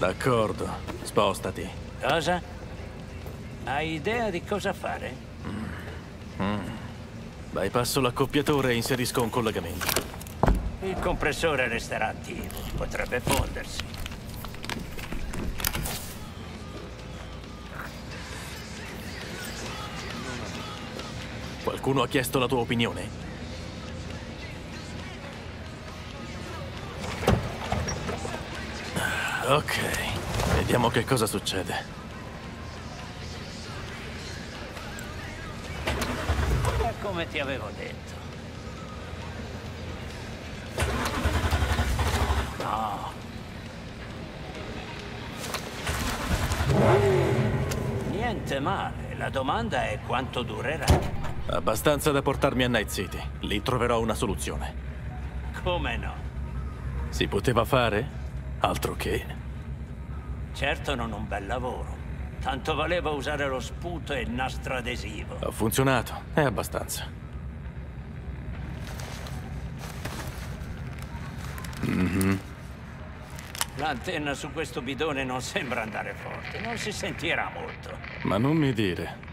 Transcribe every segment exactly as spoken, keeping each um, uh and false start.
D'accordo, spostati. Cosa? Hai idea di cosa fare? Mm. Mm. Bypasso l'accoppiatore e inserisco un collegamento. Il compressore resterà attivo, potrebbe fondersi. Qualcuno ha chiesto la tua opinione? Ok, vediamo che cosa succede. È come ti avevo detto. No. Niente male, la domanda è quanto durerà. Abbastanza da portarmi a Night City. Lì troverò una soluzione. Come no? Si poteva fare? Altro che. Certo non un bel lavoro. Tanto valeva usare lo sputo e il nastro adesivo. Ha funzionato, è abbastanza. Mm-hmm. L'antenna su questo bidone non sembra andare forte. Non si sentirà molto. Ma non mi dire.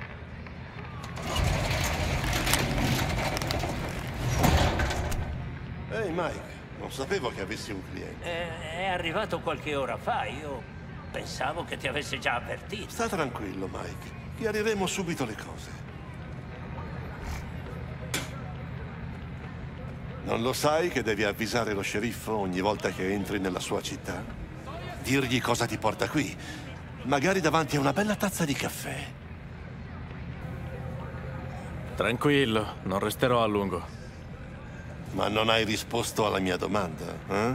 Ehi, Mike, non sapevo che avessi un cliente. È, è arrivato qualche ora fa. Io pensavo che ti avesse già avvertito. Sta tranquillo, Mike. Chiariremo subito le cose. Non lo sai che devi avvisare lo sceriffo ogni volta che entri nella sua città? Dirgli cosa ti porta qui. Magari davanti a una bella tazza di caffè. Tranquillo, non resterò a lungo. Ma non hai risposto alla mia domanda, eh?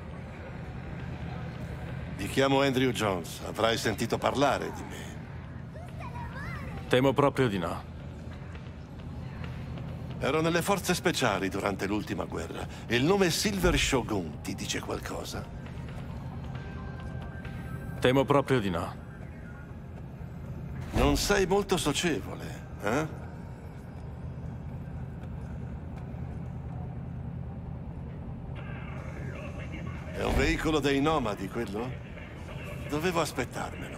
Mi chiamo Andrew Jones. Avrai sentito parlare di me. Temo proprio di no. Ero nelle forze speciali durante l'ultima guerra. Il nome Silver Shogun ti dice qualcosa? Temo proprio di no. Non sei molto socievole, eh? È un veicolo dei nomadi, quello? Dovevo aspettarmelo.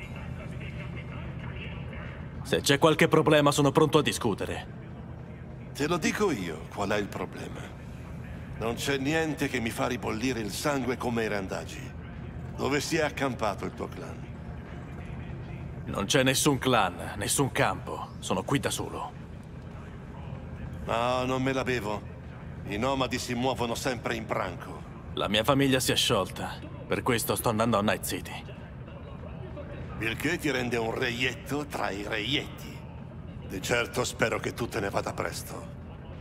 Se c'è qualche problema, sono pronto a discutere. Te lo dico io, qual è il problema. Non c'è niente che mi fa ribollire il sangue come i randagi. Dove si è accampato il tuo clan? Non c'è nessun clan, nessun campo. Sono qui da solo. No, non me la bevo. I nomadi si muovono sempre in branco. La mia famiglia si è sciolta. Per questo sto andando a Night City. Il che ti rende un reietto tra i reietti. Di certo spero che tu te ne vada presto.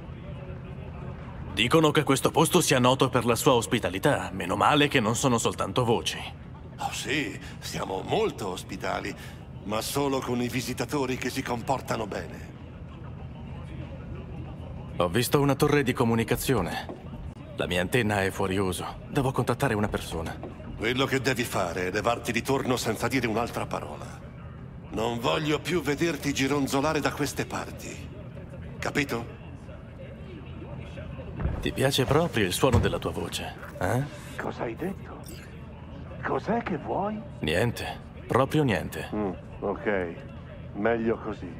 Dicono che questo posto sia noto per la sua ospitalità. Meno male che non sono soltanto voci. Oh sì, siamo molto ospitali, ma solo con i visitatori che si comportano bene. Ho visto una torre di comunicazione. La mia antenna è fuori uso. Devo contattare una persona. Quello che devi fare è levarti di torno senza dire un'altra parola. Non voglio più vederti gironzolare da queste parti. Capito? Ti piace proprio il suono della tua voce, eh? Cosa hai detto? Cos'è che vuoi? Niente, proprio niente. Mm, ok, meglio così.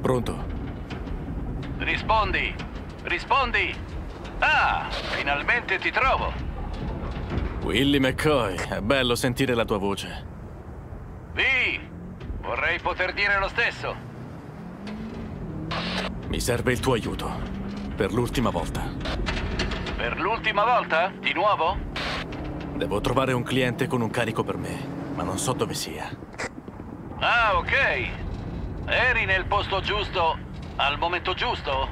Pronto? Rispondi! Rispondi! Ah, finalmente ti trovo! Willie McCoy, è bello sentire la tua voce. Vi! Vorrei poter dire lo stesso. Mi serve il tuo aiuto. Per l'ultima volta. Per l'ultima volta? Di nuovo? Devo trovare un cliente con un carico per me, ma non so dove sia. Ah, ok. Eri nel posto giusto al momento giusto?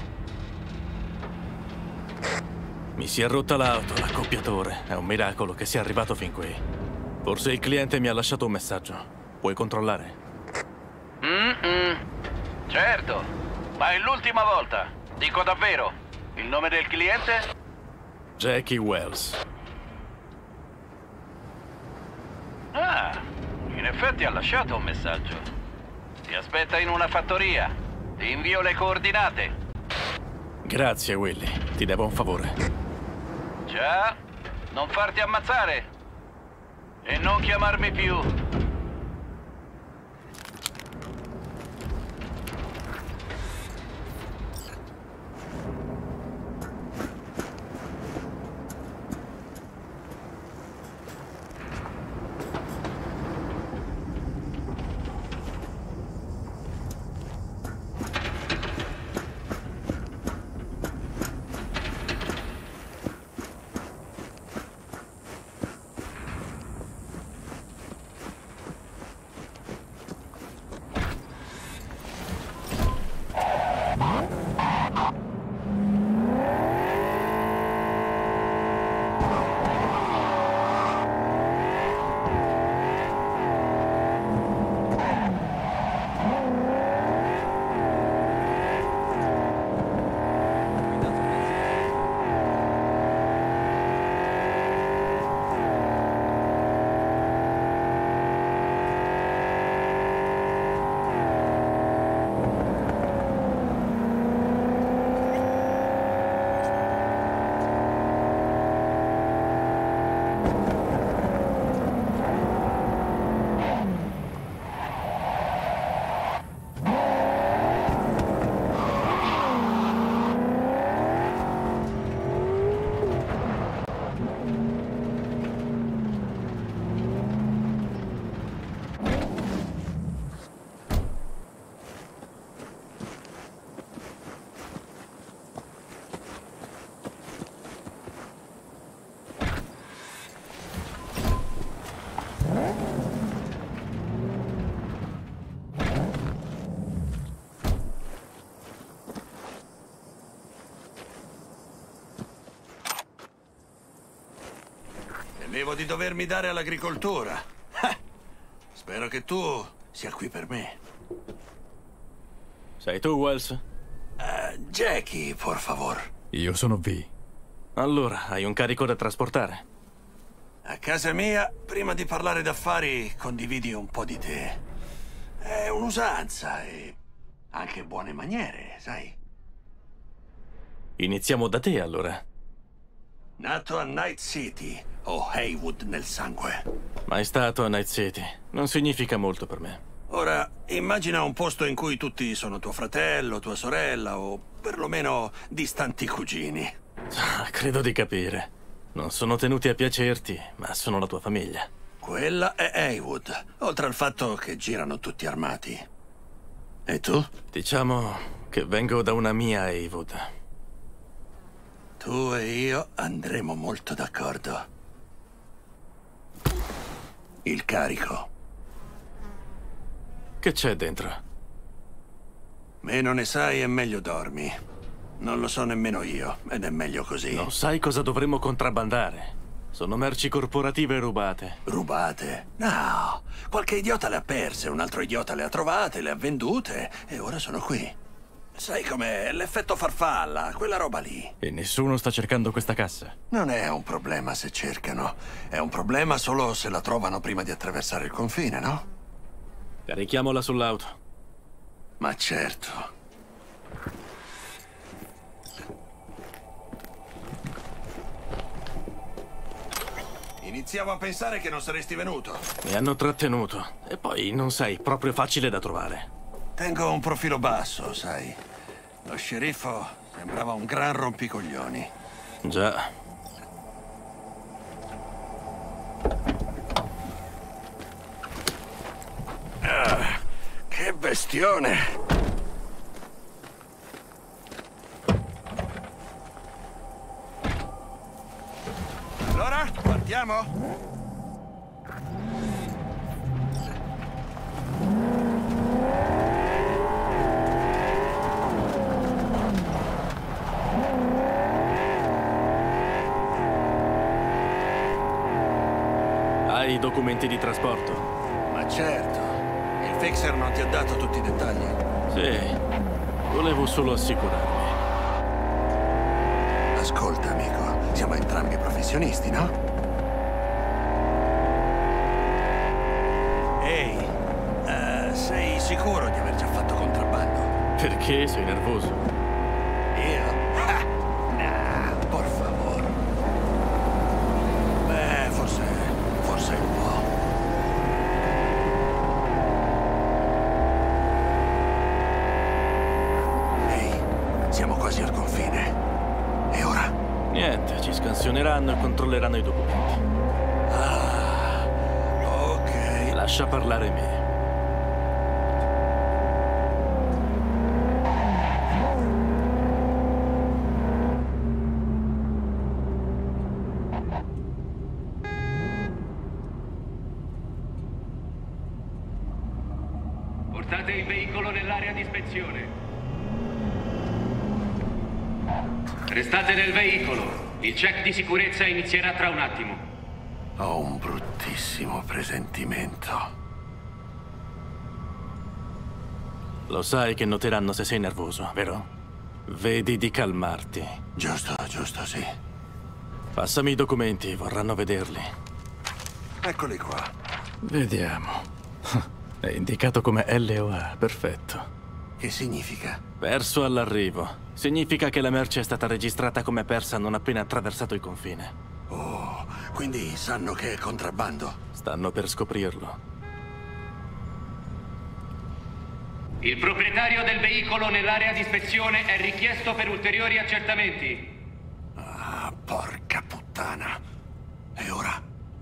Mi si è rotta l'auto, l'accoppiatore. È un miracolo che sia arrivato fin qui. Forse il cliente mi ha lasciato un messaggio. Puoi controllare? Mm-mm. Certo, ma è l'ultima volta. Dico davvero. Il nome del cliente? Jackie Wells. Ah, in effetti ha lasciato un messaggio. Ti aspetta in una fattoria. Ti invio le coordinate. Grazie, Willie. Ti devo un favore. Già, non farti ammazzare. E non chiamarmi più. Temevo di dovermi dare all'agricoltura. Spero che tu sia qui per me. Sei tu, Wells? Uh, Jackie, por favor. Io sono V. Allora, hai un carico da trasportare? A casa mia, prima di parlare d'affari, condividi un po' di te. È un'usanza e anche buone maniere, sai. Iniziamo da te, allora. Nato a Night City, ho Haywood nel sangue. Mai stato a Night City. Non significa molto per me. Ora, immagina un posto in cui tutti sono tuo fratello, tua sorella o perlomeno distanti cugini. Ah, credo di capire. Non sono tenuti a piacerti, ma sono la tua famiglia. Quella è Haywood, oltre al fatto che girano tutti armati. E tu? Diciamo che vengo da una mia Haywood. Tu e io andremo molto d'accordo. Il carico. Che c'è dentro? Meno ne sai e meglio dormi. Non lo so nemmeno io, ed è meglio così. Non sai cosa dovremmo contrabbandare. Sono merci corporative rubate. Rubate? No, qualche idiota le ha perse, un altro idiota le ha trovate, le ha vendute e ora sono qui. Sai com'è? L'effetto farfalla, quella roba lì. E nessuno sta cercando questa cassa? Non è un problema se cercano. È un problema solo se la trovano prima di attraversare il confine, no? Carichiamola sull'auto. Ma certo. Iniziavo a pensare che non saresti venuto. Mi hanno trattenuto. E poi non sei proprio facile da trovare. Tengo un profilo basso, sai. Lo sceriffo sembrava un gran rompicoglioni. Già. Ah, che bestione! Allora, partiamo? Hai i documenti di trasporto? Ma certo. Il fixer non ti ha dato tutti i dettagli? Sì. Volevo solo assicurarmi. Ascolta, amico. Siamo entrambi professionisti, no? Ehi, uh, sei sicuro di aver già fatto contrabbando? Perché sei nervoso? Io? Ah, no, por favor. Beh, forse... forse un po'. Ehi, siamo quasi al confine. E ora? Niente, ci scansioneranno e controlleranno i documenti. Ah, ok. Lascia parlare me. Portate il veicolo nell'area di ispezione. Restate nel veicolo. Il check di sicurezza inizierà tra un attimo. Ho un bruttissimo presentimento. Lo sai che noteranno se sei nervoso, vero? Vedi di calmarti. Giusto, giusto, sì. Passami i documenti, vorranno vederli. Eccoli qua. Vediamo. È indicato come L O A, perfetto. Che significa? Perso all'arrivo. Significa che la merce è stata registrata come persa non appena attraversato il confine. Oh, quindi sanno che è contrabbando? Stanno per scoprirlo. Il proprietario del veicolo nell'area di ispezione è richiesto per ulteriori accertamenti. Ah, porca puttana. E ora?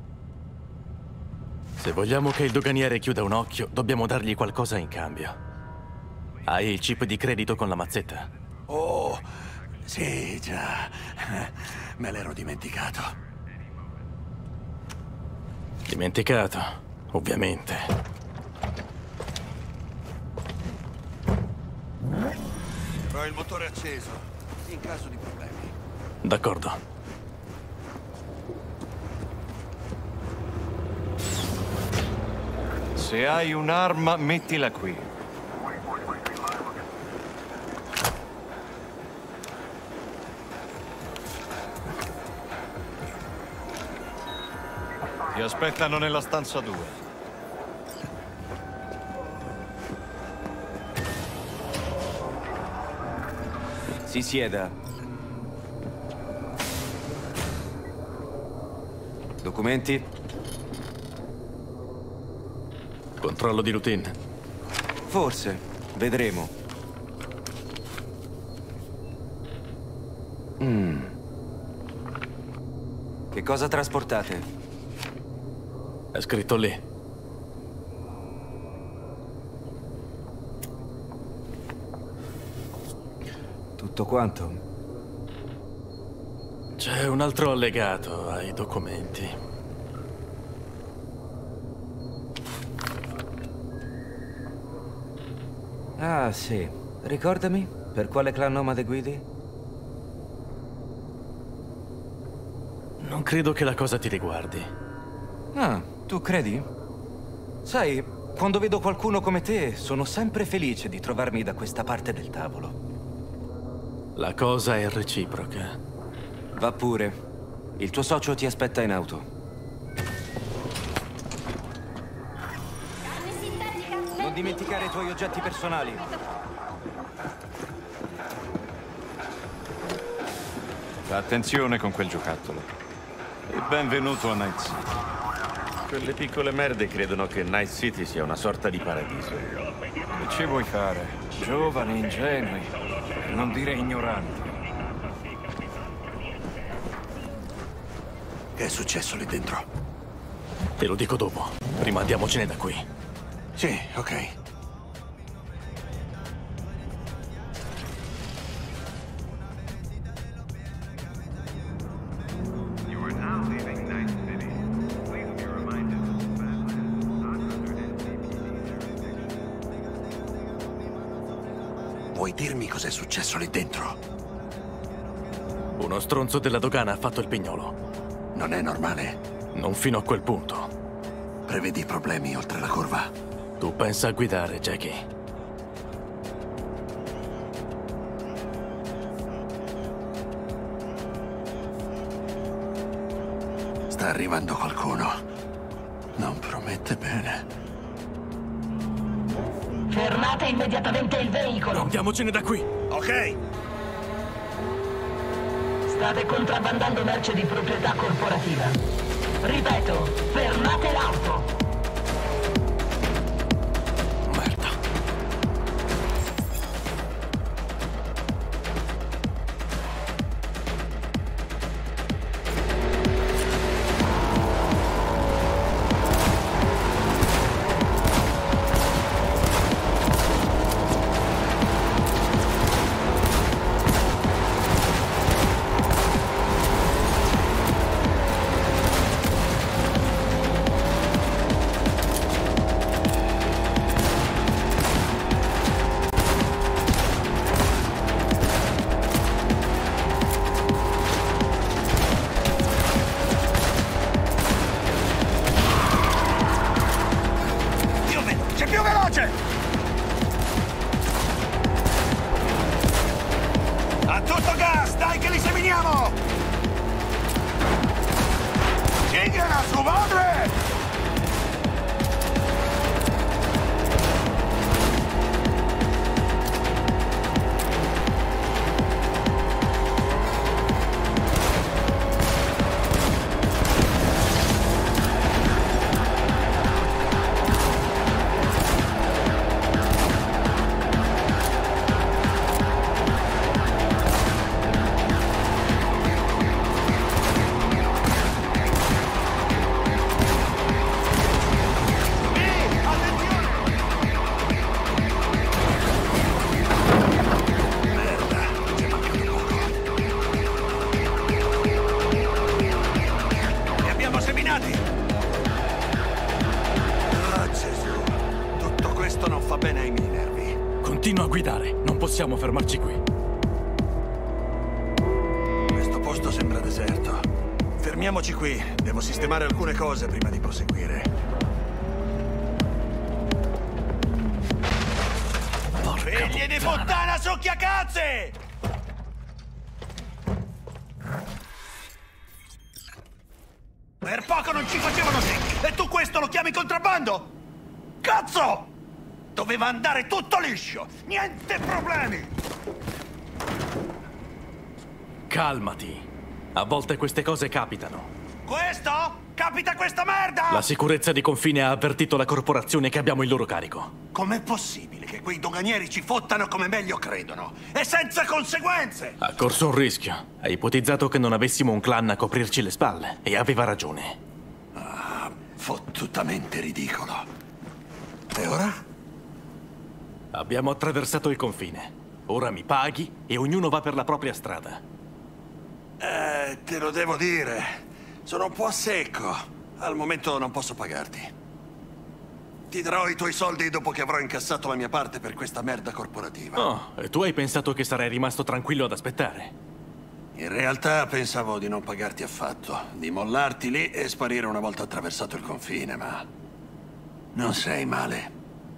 Se vogliamo che il doganiere chiuda un occhio, dobbiamo dargli qualcosa in cambio. Hai il chip di credito con la mazzetta? Oh, sì, già. Me l'ero dimenticato. Dimenticato, ovviamente. Ho il motore acceso, in caso di problemi. D'accordo. Se hai un'arma, mettila qui. Ti aspettano nella stanza due. Si sieda. Documenti? Controllo di routine. Forse. Vedremo. Mm. Che cosa trasportate? È scritto lì. Tutto quanto? C'è un altro allegato ai documenti. Ah, sì. Ricordami, per quale clan nomade guidi? Non credo che la cosa ti riguardi. Ah, tu credi? Sai, quando vedo qualcuno come te, sono sempre felice di trovarmi da questa parte del tavolo. La cosa è reciproca. Va pure. Il tuo socio ti aspetta in auto. Non dimenticare i tuoi oggetti personali. Fa attenzione con quel giocattolo. E benvenuto a Night City. Quelle piccole merde credono che Night City sia una sorta di paradiso. Che ci vuoi fare? Giovani, ingenui, per non dire ignoranti. Che è successo lì dentro? Te lo dico dopo. Prima andiamocene da qui. Sì, ok. Vuoi dirmi cos'è successo lì dentro? Uno stronzo della dogana ha fatto il pignolo. Non è normale? Non fino a quel punto. Prevedi problemi oltre la curva? Tu pensa a guidare, Jackie. Sta arrivando qualcuno. Non promette bene. Fermate immediatamente il veicolo. Andiamocene da qui. Ok. State contrabbandando merce di proprietà corporativa. Ripeto, fermate l'auto. Merda. A tutto gas, dai che li seminiamo! Cinghiala su madre! Continua a guidare, non possiamo fermarci qui. Questo posto sembra deserto. Fermiamoci qui, devo sistemare alcune cose prima di proseguire. Figli di puttana succhiacazzi! Per poco non ci facevano sì! E tu questo lo chiami contrabbando? Cazzo! Doveva andare tutto liscio! Niente problemi! Calmati. A volte queste cose capitano. Questo? Capita questa merda! La sicurezza di confine ha avvertito la corporazione che abbiamo il loro carico. Com'è possibile che quei doganieri ci fottano come meglio credono? E senza conseguenze! Ha corso un rischio. Ha ipotizzato che non avessimo un clan a coprirci le spalle. E aveva ragione. Ah, fottutamente ridicolo. E ora? Abbiamo attraversato il confine. Ora mi paghi e ognuno va per la propria strada. Eh, te lo devo dire. Sono un po' a secco. Al momento non posso pagarti. Ti darò i tuoi soldi dopo che avrò incassato la mia parte per questa merda corporativa. Oh, e tu hai pensato che sarei rimasto tranquillo ad aspettare? In realtà pensavo di non pagarti affatto, di mollarti lì e sparire una volta attraversato il confine, ma... non sei male.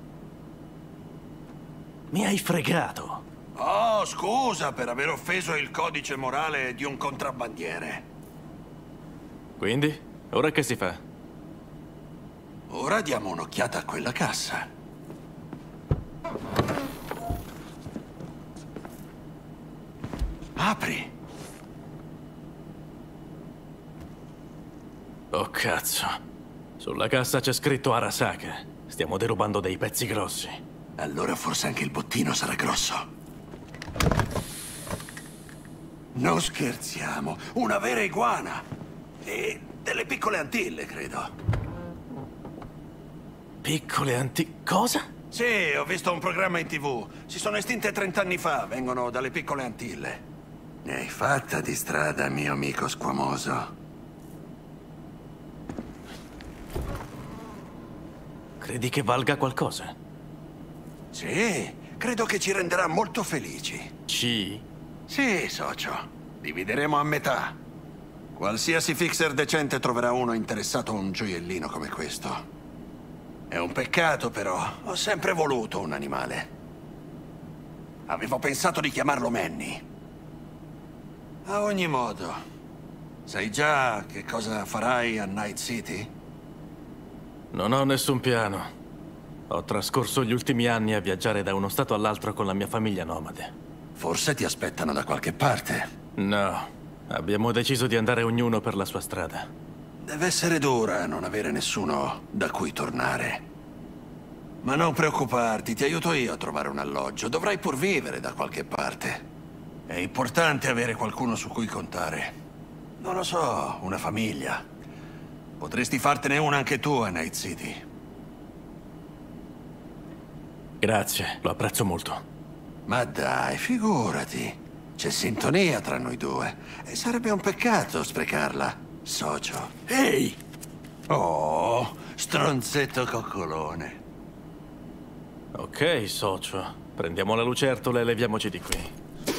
Mi hai fregato. Oh, scusa per aver offeso il codice morale di un contrabbandiere. Quindi, ora che si fa? Ora diamo un'occhiata a quella cassa. Apri. Oh, cazzo. Sulla cassa c'è scritto Arasaka. Stiamo derubando dei pezzi grossi. Allora forse anche il bottino sarà grosso. Non scherziamo, una vera iguana. E delle piccole Antille, credo. Piccole anti... cosa? Sì, ho visto un programma in TV. Si sono estinte trent'anni fa, vengono dalle piccole Antille. Ne hai fatta di strada, mio amico squamoso. Credi che valga qualcosa? Sì, credo che ci renderà molto felici. Ci? Sì, socio. Divideremo a metà. Qualsiasi fixer decente troverà uno interessato a un gioiellino come questo. È un peccato, però. Ho sempre voluto un animale. Avevo pensato di chiamarlo Manny. A ogni modo, sai già che cosa farai a Night City? Non ho nessun piano. Ho trascorso gli ultimi anni a viaggiare da uno stato all'altro con la mia famiglia nomade. Forse ti aspettano da qualche parte. No, abbiamo deciso di andare ognuno per la sua strada. Deve essere dura non avere nessuno da cui tornare. Ma non preoccuparti, ti aiuto io a trovare un alloggio. Dovrai pur vivere da qualche parte. È importante avere qualcuno su cui contare. Non lo so, una famiglia. Potresti fartene una anche tu a Night City. Grazie, lo apprezzo molto. Ma dai, figurati. C'è sintonia tra noi due. E sarebbe un peccato sprecarla, socio. Ehi! Oh, stronzetto coccolone. Ok, socio. Prendiamo la lucertola e leviamoci di qui.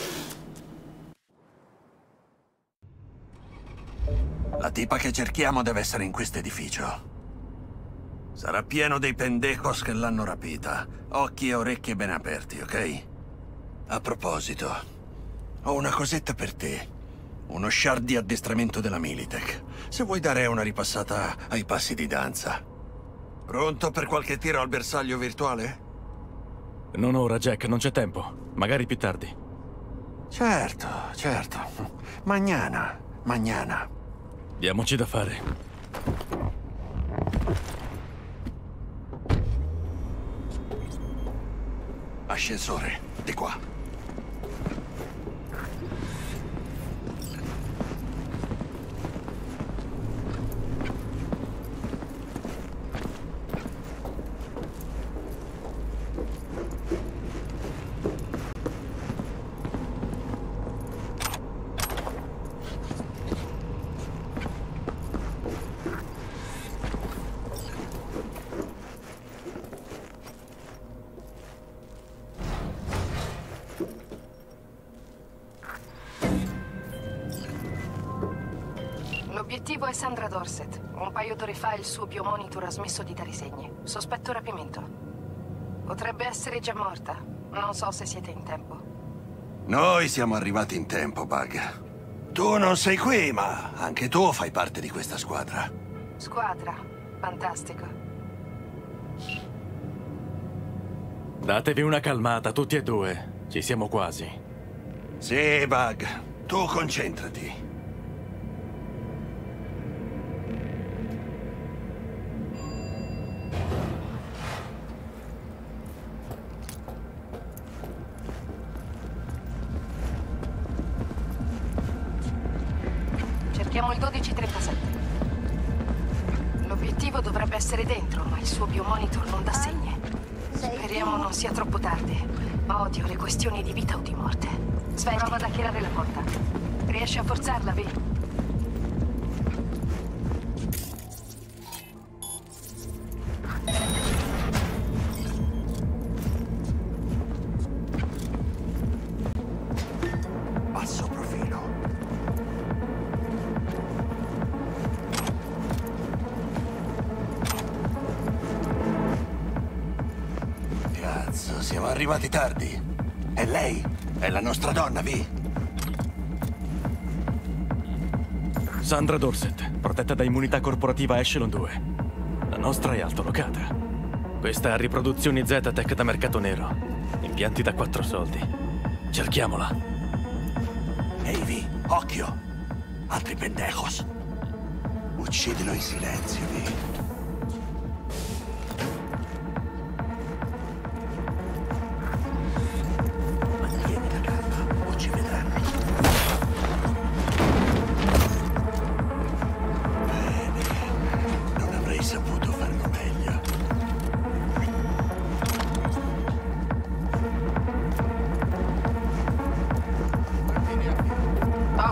La tipa che cerchiamo deve essere in questo edificio. Sarà pieno dei pendejos che l'hanno rapita. Occhi e orecchie ben aperti, ok? A proposito, ho una cosetta per te. Uno shard di addestramento della Militech. Se vuoi dare una ripassata ai passi di danza. Pronto per qualche tiro al bersaglio virtuale? Non ora, Jack, non c'è tempo. Magari più tardi. Certo, certo. Mañana, mañana. Diamoci da fare. Ascensore, di qua. L'obiettivo è Sandra Dorset. Un paio d'ore fa il suo biomonitor ha smesso di dare segni. Sospetto rapimento. Potrebbe essere già morta. Non so se siete in tempo. Noi siamo arrivati in tempo, Bug. Tu non sei qui, ma anche tu fai parte di questa squadra. Squadra. Fantastico. Datevi una calmata, tutti e due. Ci siamo quasi. Sì, Bug. Tu concentrati. Cerchiamo il dodici trentasette. L'obiettivo dovrebbe essere dentro, ma il suo biomonitor non dà segni. Speriamo non sia troppo tardi. Odio le questioni di vita o di morte. Sven, prova ad hackerare la porta. Riesci a forzarla, Vi? Basso profilo. Cazzo, siamo arrivati tardi. È lei? È la nostra donna, Vi? Sandra Dorset, protetta da immunità corporativa Echelon due. La nostra è altolocata. Questa ha riproduzioni Z-Tech da mercato nero. Impianti da quattro soldi. Cerchiamola. Ehi, Vi, occhio! Altri pendejos. Uccidilo in silenzio, Vi.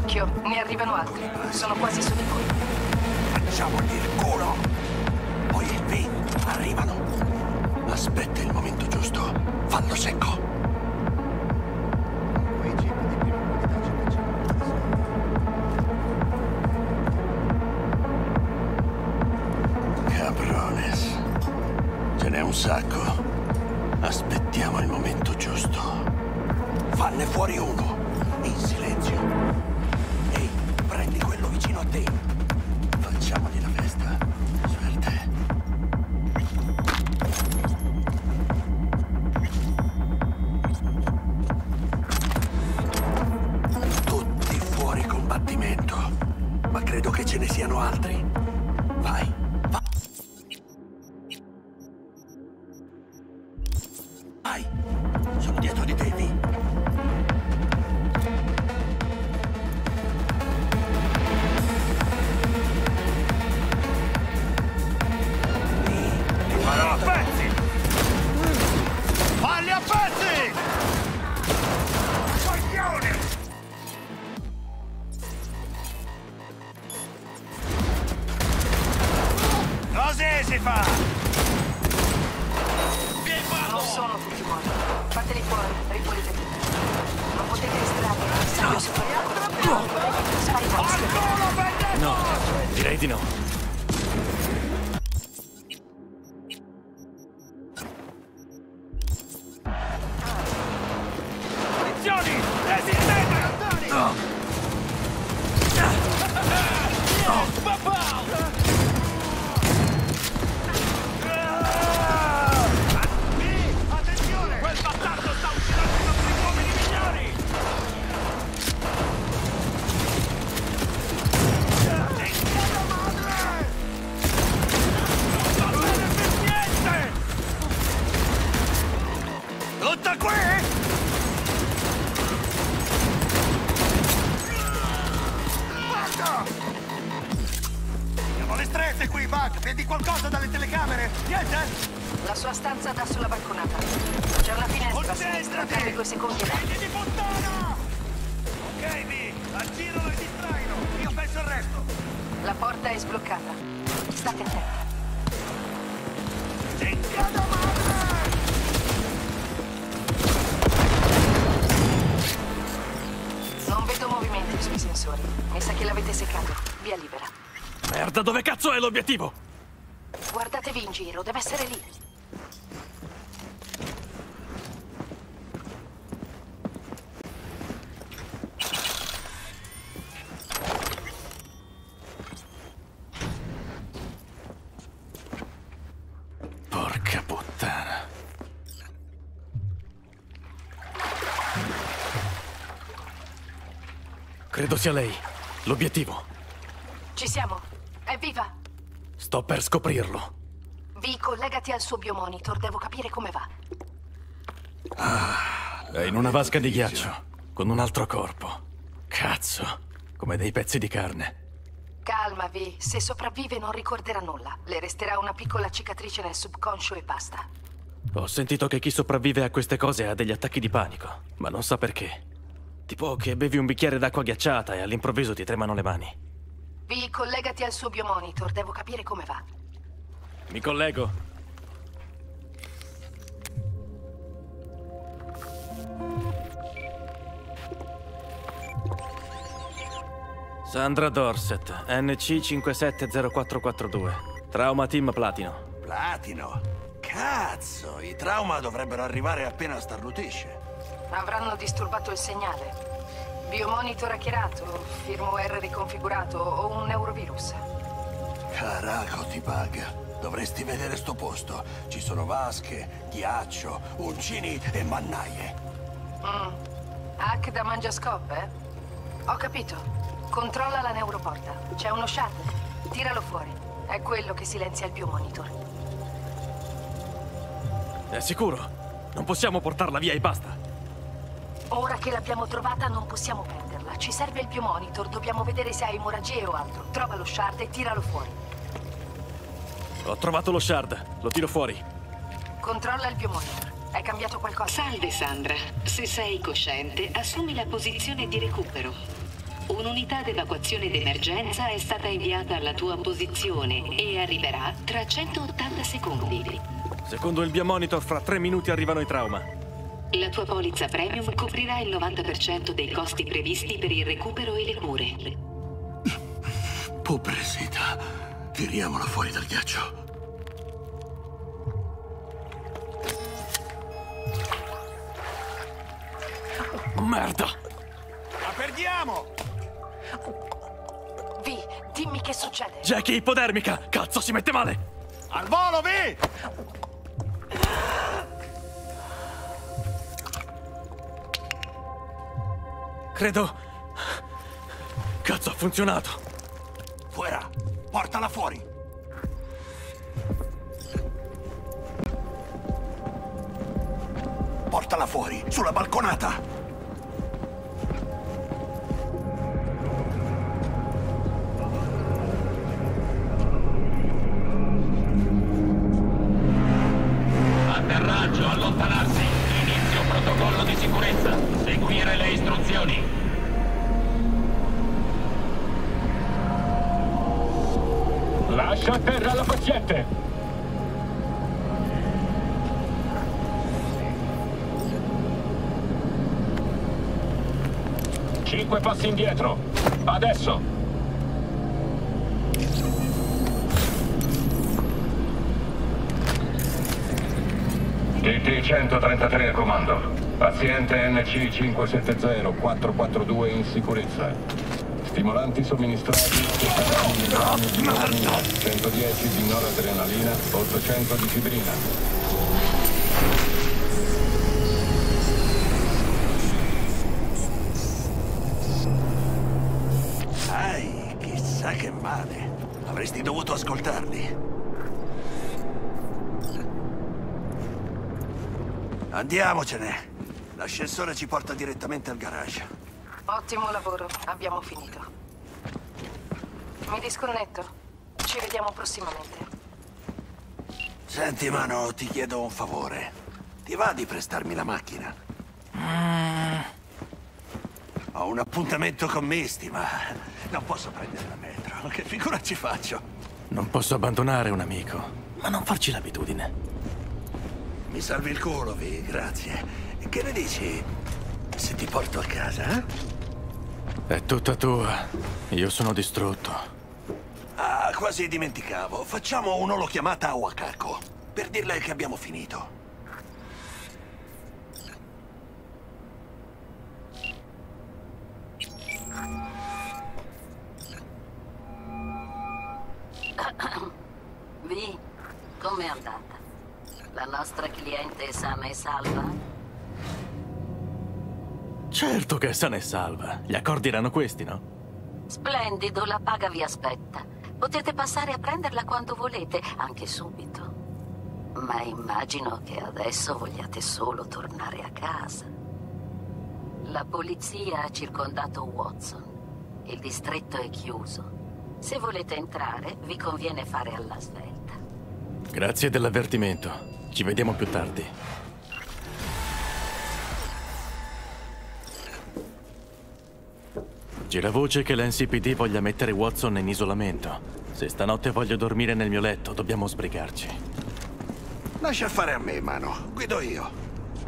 Occhio, ne arrivano altri. Sono quasi su di voi. Facciamogli il culo! Poi V, arrivano. Aspetta il momento giusto. Fallo secco. Cabrones. Ce n'è un sacco. Aspettiamo il momento giusto. Fanne fuori uno. In silenzio. Ehi, prendi quello vicino a te. Facciamogli la festa. Suerte. Tutti fuori combattimento. Ma credo che ce ne siano altri. Vai. Vai. Vai. Sono dietro di te, Vi. Farò a pezzi! Falli a pezzi! Coglione! Così si fa! Non sono tutti morti. Fateli fuori, ripulite tutto. Non potete estrarre il sangue superiore. Spari. No, direi di no. Vedi qualcosa dalle telecamere? Niente? La sua stanza dà sulla balconata. C'è una finestra a sinistra, prendi due secondi là. Figli di puttana! Ok, Vi, aggiralo e distraino. Io penso al resto. La porta è sbloccata. State attenti. Cingada madre! Non vedo movimenti sui sensori. Mi sa che l'avete seccato. Via libera. Merda, dove cazzo è l'obiettivo? Guardatevi in giro, deve essere lì. Porca puttana. Credo sia lei. L'obiettivo. Ci siamo. È viva. Sto per scoprirlo. Vi collegati al suo biomonitor, devo capire come va. Ah, è in una vasca di ghiaccio, con un altro corpo. Cazzo, come dei pezzi di carne. Calma, Vi. Se sopravvive non ricorderà nulla. Le resterà una piccola cicatrice nel subconscio e basta. Ho sentito che chi sopravvive a queste cose ha degli attacchi di panico, ma non sa perché. Tipo che bevi un bicchiere d'acqua ghiacciata e all'improvviso ti tremano le mani. Vi collegati al suo biomonitor, devo capire come va. Mi collego. Sandra Dorset, N C cinque sette zero quattro quattro due. Trauma Team Platino. Platino? Cazzo, i trauma dovrebbero arrivare appena starnutisce. Avranno disturbato il segnale. Biomonitor hackerato, firmware riconfigurato o un neurovirus. Caraco ti paga. Dovresti vedere sto posto. Ci sono vasche, ghiaccio, uncini e mannaie. Mm. Hack da mangiascope, eh? Ho capito. Controlla la neuroporta. C'è uno shard. Tiralo fuori. È quello che silenzia il biomonitor. È sicuro? Non possiamo portarla via e basta. Ora che l'abbiamo trovata non possiamo perderla. Ci serve il biomonitor, dobbiamo vedere se ha emorragie o altro. Trova lo shard e tiralo fuori. Ho trovato lo shard, lo tiro fuori. Controlla il biomonitor. È cambiato qualcosa? Salve Sandra, se sei cosciente, assumi la posizione di recupero. Un'unità d'evacuazione d'emergenza è stata inviata alla tua posizione e arriverà tra centottanta secondi. Secondo il biomonitor, fra tre minuti arrivano i trauma. La tua polizza premium coprirà il novanta per cento dei costi previsti per il recupero e le cure. Pobrecita. Tiriamola fuori dal ghiaccio. Merda! La perdiamo! Vi, dimmi che succede. Jackie, ipodermica! Cazzo, si mette male! Al volo, Vi! Credo... Cazzo, ha funzionato! Fuori! Portala fuori! Portala fuori, sulla balconata! Atterraggio, allontanarsi. Inizio protocollo di sicurezza. Seguire le istruzioni. Lascia a terra la paziente. Cinque passi indietro. Adesso. D T centotrentatré a comando. Paziente N C cinque sette zero quattro quattro due in sicurezza. Stimolanti somministrati centodieci di noradrenalina, ottocento di fibrina. Ai, chissà che male. Avresti dovuto ascoltarli. Andiamocene. L'ascensore ci porta direttamente al garage. Ottimo lavoro, abbiamo finito. Mi disconnetto. Ci vediamo prossimamente. Senti, Mano, ti chiedo un favore. Ti va di prestarmi la macchina? Mm. Ho un appuntamento con Misty, ma non posso prendere la metro. Che figura ci faccio? Non posso abbandonare un amico, ma non farci l'abitudine. Mi salvi il culo, Vi, grazie. Che ne dici se ti porto a casa, eh? È tutta tua. Io sono distrutto. Ah, quasi dimenticavo. Facciamo un'olochiamata a Wakako, per dirle che abbiamo finito. Vi, com'è andata? La nostra cliente è sana e salva? Certo che è sana e salva. Gli accordi erano questi, no? Splendido, la paga vi aspetta. Potete passare a prenderla quando volete, anche subito. Ma immagino che adesso vogliate solo tornare a casa. La polizia ha circondato Watson. Il distretto è chiuso. Se volete entrare, vi conviene fare alla svelta. Grazie dell'avvertimento. Ci vediamo più tardi. Gira voce che l'N C P D voglia mettere Watson in isolamento. Se stanotte voglio dormire nel mio letto, dobbiamo sbrigarci. Lascia fare a me, Mano. Guido io.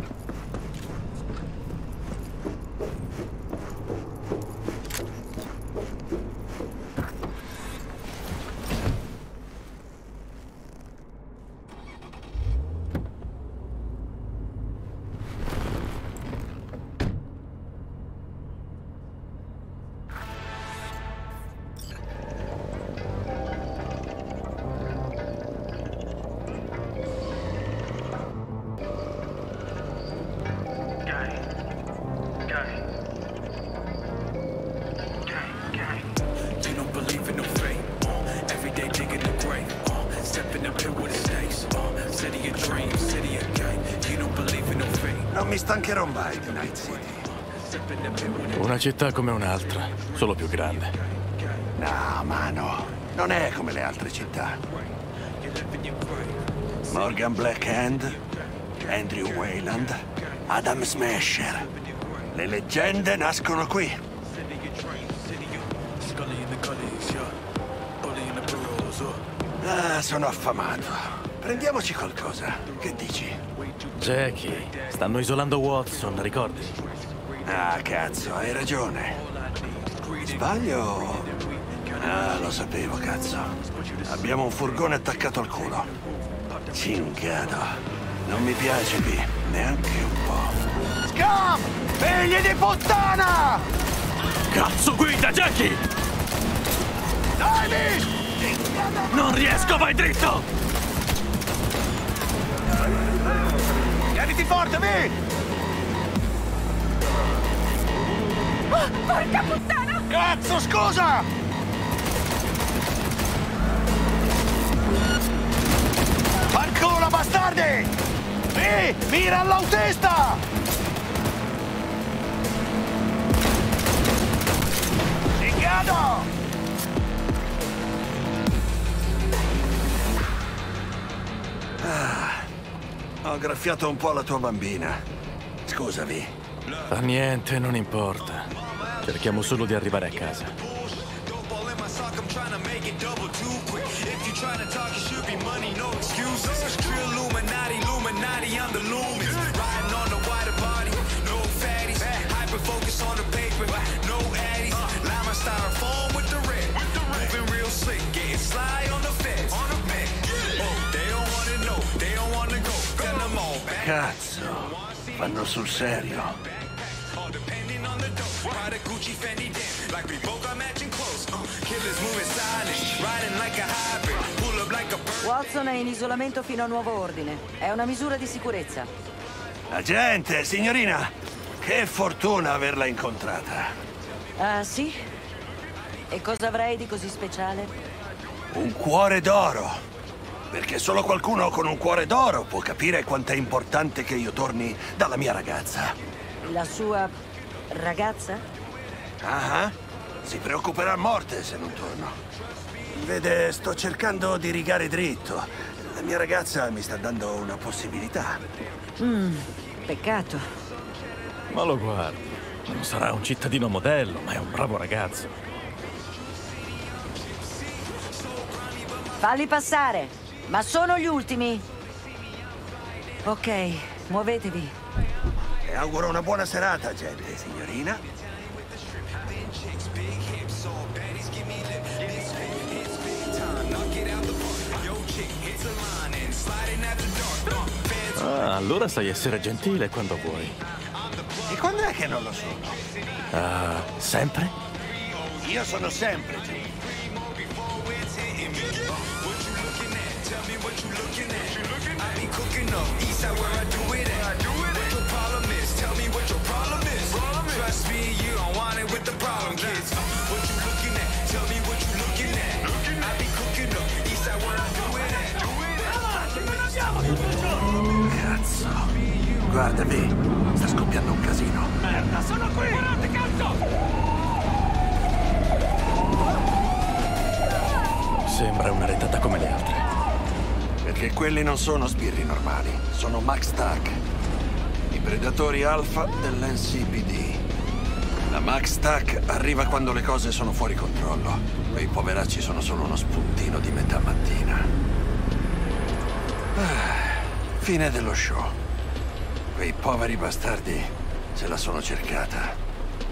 Non mi stancherò mai di Night City. Una città come un'altra, solo più grande. No, Mano, non è come le altre città. Morgan Blackhand, Andrew Wayland, Adam Smasher. Le leggende nascono qui. Ah, sono affamato. Prendiamoci qualcosa. Che dici? Jackie, stanno isolando Watson, ricordi? Ah, cazzo, hai ragione. Sbaglio? Ah, lo sapevo, cazzo. Abbiamo un furgone attaccato al culo. Cingado. Non mi piace qui, neanche un po'. Scam! Figli di puttana! Cazzo, guida, Jackie! Dai, non riesco, vai dritto! Tieniti forte, Mi! Oh, porca puttana! Cazzo, scusa! Fanculo, bastardi! Mi, mira all'autista! Cingado! Ah, ho graffiato un po' la tua bambina. Scusami. Fa niente, non importa. Cerchiamo solo di arrivare a casa. Cazzo, fanno sul serio. Watson è in isolamento fino a nuovo ordine. È una misura di sicurezza. Agente, signorina, che fortuna averla incontrata. Ah, sì? E cosa avrei di così speciale? Un cuore d'oro. Perché solo qualcuno con un cuore d'oro può capire quanto è importante che io torni dalla mia ragazza. La sua ragazza? Ah, si preoccuperà a morte se non torno. Vede, sto cercando di rigare dritto. La mia ragazza mi sta dando una possibilità. Mmm, peccato. Ma lo guardi, non sarà un cittadino modello, ma è un bravo ragazzo. Falli passare! Ma sono gli ultimi! Ok, muovetevi. E auguro una buona serata, gente, signorina. Ah, allora sai essere gentile quando vuoi. E quando è che non lo sono? Ah, sempre? Io sono sempre gentile. Cazzo. Guardami, sta scoppiando un casino. Merda, sono qui! Guardate, cazzo! Sembra una retata come le altre. Perché quelli non sono sbirri normali, sono Max Tac, i predatori alfa dell'N C P D. La Max Tac arriva quando le cose sono fuori controllo. Quei poveracci sono solo uno spuntino di metà mattina. Ah, fine dello show. Quei poveri bastardi se la sono cercata.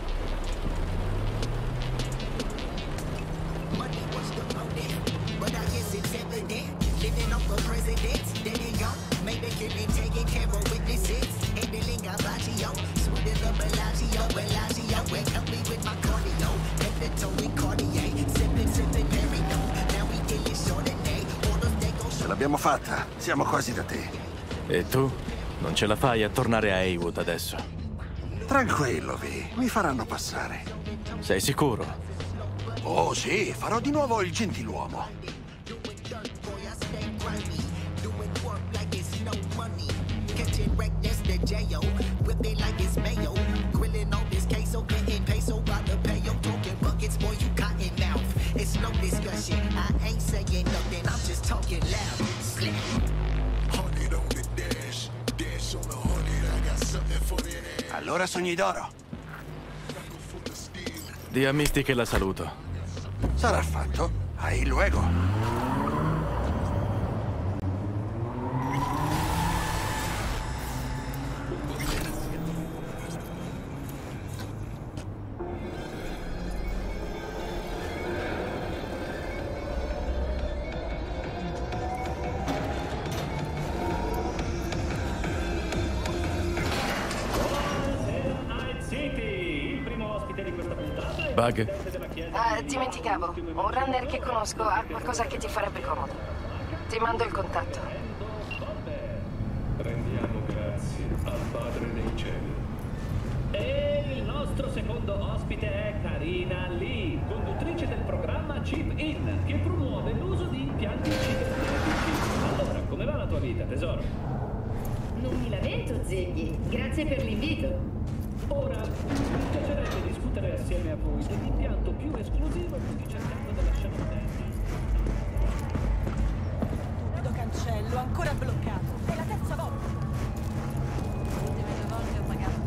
Ce l'abbiamo fatta, siamo quasi da te. E tu? Non ce la fai a tornare a Heywood adesso? Tranquillo, Vi, mi faranno passare. Sei sicuro? Oh sì, farò di nuovo il gentiluomo. Allora sogni d'oro. Di a Misty che la saluto. Sarà fatto. Ahí luego. Bug? Ah, dimenticavo. Un runner che conosco ha qualcosa che ti farebbe comodo. Ti mando il contatto. Rendiamo grazie al Padre dei Cieli. E il nostro secondo ospite è Karina Lee, conduttrice del programma Chip In, che promuove l'uso di impianti cibernetici. Allora, come va la tua vita, tesoro? Non mi lamento, Zeghi. Grazie per l'invito. Ora, mi piacerebbe discutere assieme a voi dell'impianto più esclusivo che sto cercando della scena moderna. Vedo cancello, ancora bloccato. È la terza volta. Le ultime due volte ho pagato.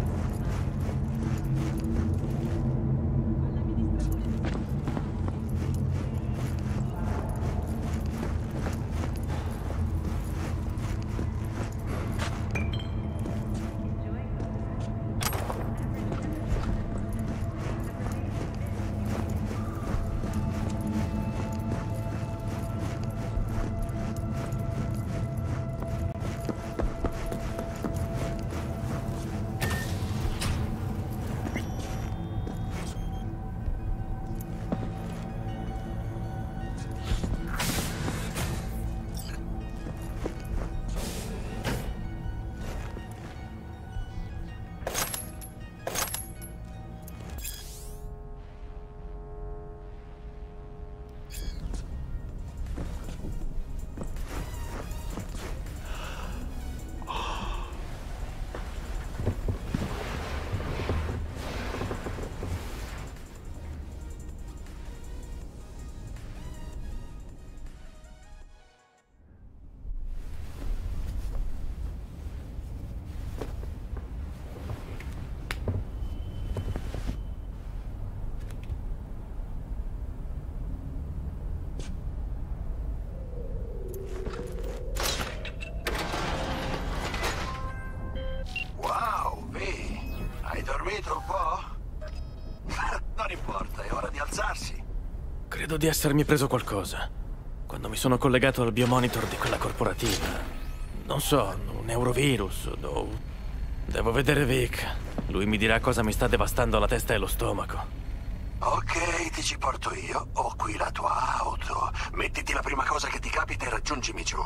Credo di essermi preso qualcosa. Quando mi sono collegato al biomonitor di quella corporativa. Non so, un eurovirus o... Devo vedere Vic. Lui mi dirà cosa mi sta devastando la testa e lo stomaco. Ok, ti ci porto io. Ho qui la tua auto. Mettiti la prima cosa che ti capita e raggiungimi giù.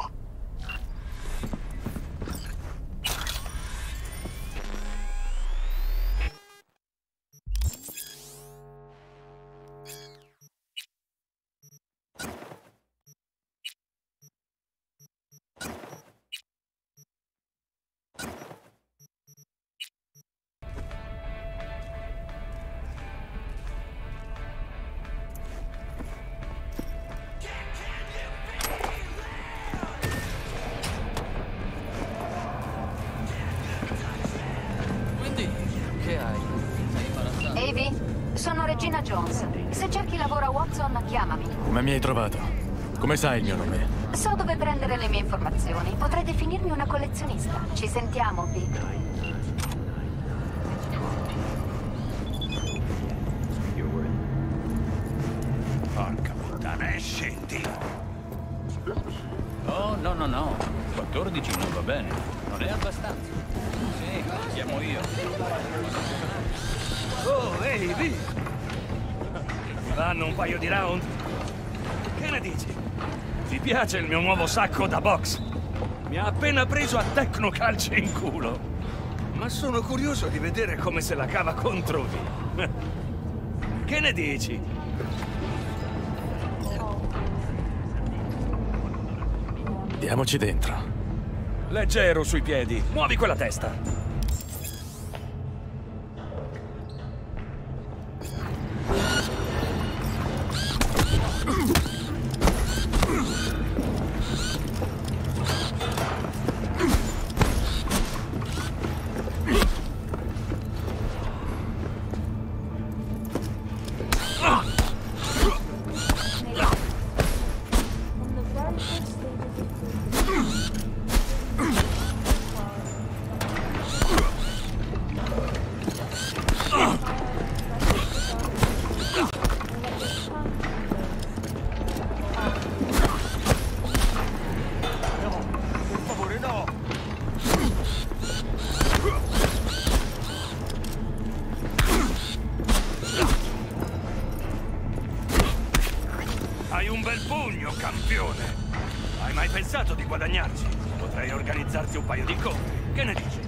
Sono Regina Jones. Se cerchi lavoro a Watson, chiamami. Come mi hai trovato? Come sai il mio nome? So dove prendere le mie informazioni. Potrei definirmi una collezionista. Ci sentiamo, Vi. Porca puttana, e scendi. Oh, no, no, no. quattordici non va bene. Non è abbastanza. Sì, siamo io. Oh, ehi, hey, Vi! Vanno un paio di round? Che ne dici? Ti piace il mio nuovo sacco da box? Mi ha appena preso a tecnocalci in culo. Ma sono curioso di vedere come se la cava contro Vi. Che ne dici? Diamoci dentro. Leggero sui piedi. Muovi quella testa. un bel pugno, campione! Hai mai pensato di guadagnarci? Potrei organizzarti un paio di incontri. Che ne dici?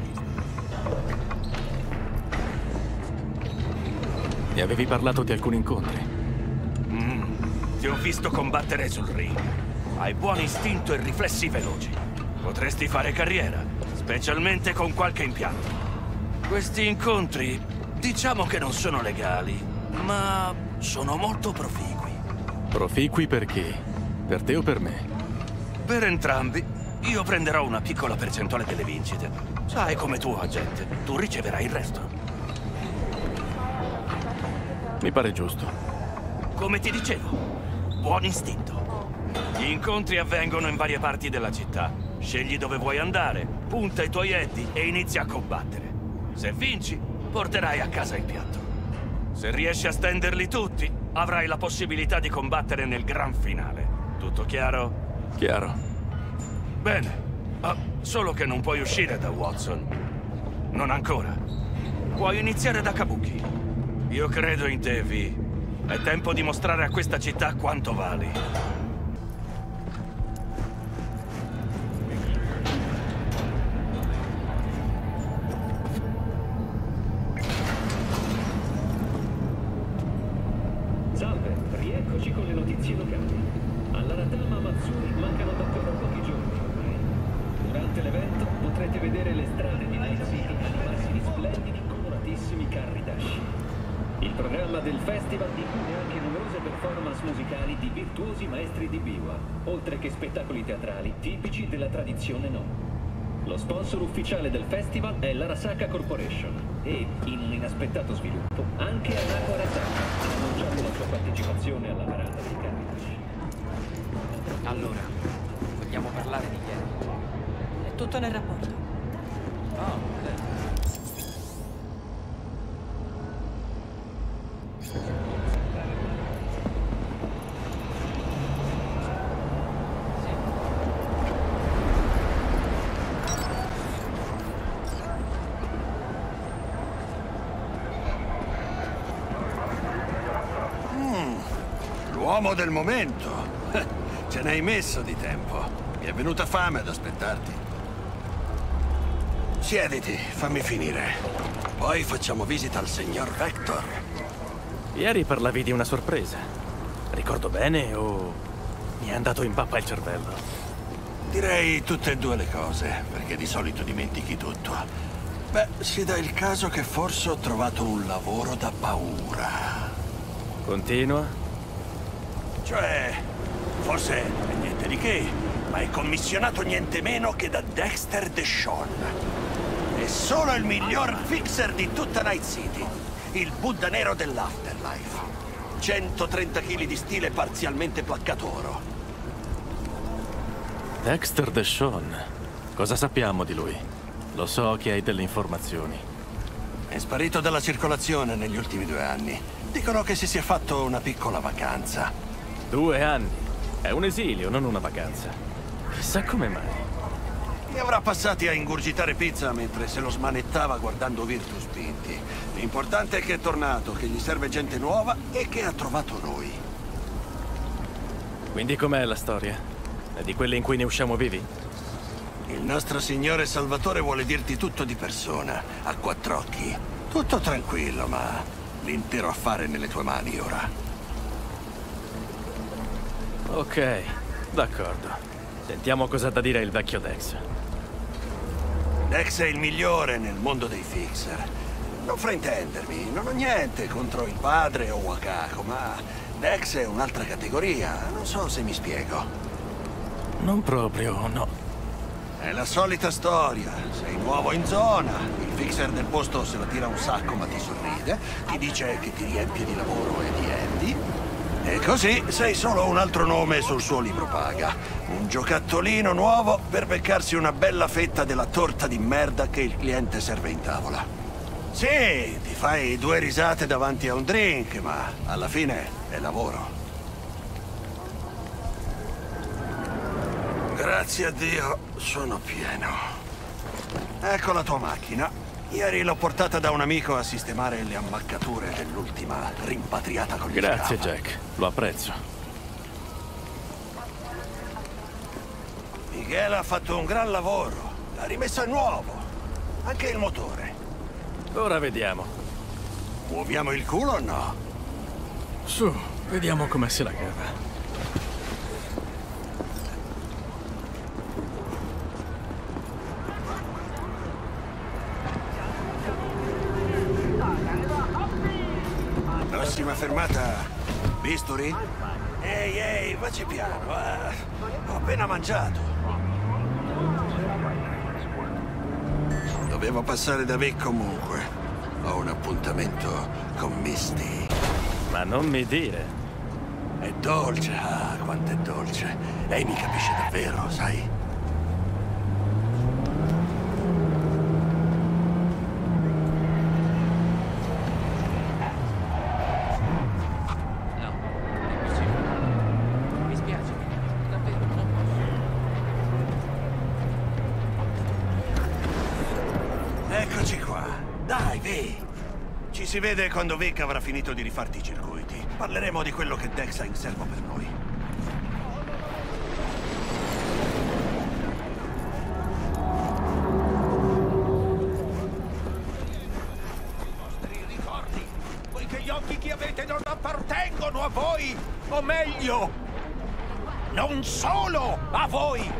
Mi avevi parlato di alcuni incontri. Mm, ti ho visto combattere sul ring. Hai buon istinto e riflessi veloci. Potresti fare carriera, specialmente con qualche impianto. Questi incontri, diciamo che non sono legali, ma sono molto proficui. Proficui per chi? Per te o per me? Per entrambi. Io prenderò una piccola percentuale delle vincite. Sai, come tuo agente, tu riceverai il resto. Mi pare giusto. Come ti dicevo, buon istinto. Gli incontri avvengono in varie parti della città. Scegli dove vuoi andare, punta i tuoi eddi e inizia a combattere. Se vinci, porterai a casa il piatto. Se riesci a stenderli tutti, avrai la possibilità di combattere nel gran finale. Tutto chiaro? Chiaro. Bene. Ah, solo che non puoi uscire da Watson. Non ancora. Puoi iniziare da Kabuki. Io credo in te, V. È tempo di mostrare a questa città quanto vali. Salve, rieccoci con le notizie locali. All'Aratama Matsuri mancano davvero pochi giorni ormai. Durante l'evento potrete vedere le strade di Night City animarsi di splendidi, coloratissimi carri Dashi. Il programma del festival include anche numerose performance musicali di virtuosi maestri di biwa, oltre che spettacoli teatrali tipici della tradizione no. Lo sponsor ufficiale del festival è l'Arasaka Corporation e, in un inaspettato sviluppo, anche Anako Arasaka ha annunciato la sua partecipazione alla parata dei carri Dashi. Allora, vogliamo parlare di ieri? È tutto nel rapporto. Oh, L'uomo del momento. Ce n'hai messo di tempo. Mi è venuta fame ad aspettarti. Siediti, fammi finire. Poi facciamo visita al signor Vector. Ieri parlavi di una sorpresa. Ricordo bene o mi è andato in pappa il cervello? Direi tutte e due le cose, perché di solito dimentichi tutto. Beh, si dà il caso che forse ho trovato un lavoro da paura. Continua? Cioè, forse è niente di che, ma è commissionato niente meno che da Dexter Deshawn. È solo il miglior fixer di tutta Night City. Il Buddha nero dell'Afterlife. centotrenta chili di stile parzialmente placcato oro. Dexter Deshawn. Cosa sappiamo di lui? Lo so che hai delle informazioni. È sparito dalla circolazione negli ultimi due anni. Dicono che si sia fatto una piccola vacanza. Due anni? È un esilio, non una vacanza. Chissà come mai. Li avrà passati a ingurgitare pizza mentre se lo smanettava guardando Virtus Pinti. L'importante è che è tornato, che gli serve gente nuova e che ha trovato noi. Quindi com'è la storia? È di quelle in cui ne usciamo vivi? Il nostro Signore Salvatore vuole dirti tutto di persona, a quattro occhi. Tutto tranquillo, ma l'intero affare è nelle tue mani ora. Ok, d'accordo. Sentiamo cosa ha da dire il vecchio Dex. Dex è il migliore nel mondo dei fixer. Non fraintendermi, non ho niente contro il padre o Wakako, ma Dex è un'altra categoria. Non so se mi spiego. Non proprio, no. È la solita storia. Sei nuovo in zona, il fixer del posto se la tira un sacco ma ti sorride, ti dice che ti riempie di lavoro e di endi. E così sei solo un altro nome sul suo libro paga. Un giocattolino nuovo per beccarsi una bella fetta della torta di merda che il cliente serve in tavola. Sì, ti fai due risate davanti a un drink, ma alla fine è lavoro. Grazie a Dio, sono pieno. Ecco la tua macchina. Ieri l'ho portata da un amico a sistemare le ammaccature dell'ultima rimpatriata con gli Grazie, scafa. Jack. Lo apprezzo. Miguel ha fatto un gran lavoro. L'ha rimesso a nuovo. Anche il motore. Ora vediamo. Muoviamo il culo o no? Su, vediamo come se la cava. Prossima fermata, bisturi? Ehi, ehi, facci piano, eh. Ho appena mangiato. Dovevo passare da Vic comunque. Ho un appuntamento con Misty. Ma non mi dire. È dolce, ah, quanto è dolce. Lei mi capisce davvero, sai? Eccoci qua. Dai, Vi. Ci si vede quando Vic avrà finito di rifarti i circuiti. Parleremo di quello che Dex ha in serbo per noi. I vostri ricordi, poiché gli occhi che avete non appartengono a voi, o meglio, non solo a voi.